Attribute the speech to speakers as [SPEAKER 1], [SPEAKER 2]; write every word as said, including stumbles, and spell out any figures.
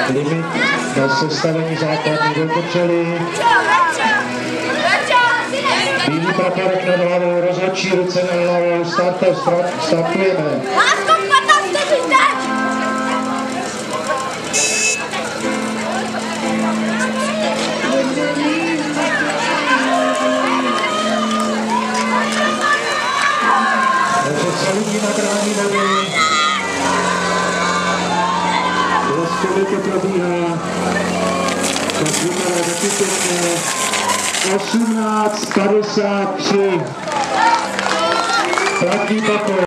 [SPEAKER 1] limit na sestavení základní dokočely. Bílý praporek nad hlavou, rozhodčí ruce nad hlavou, startujeme. startujeme. Takže lidí na brání vody. Rozkolik to probíhá. Tak vypadá taky pěkně. osmnáct padesát tři. Platný pokoj.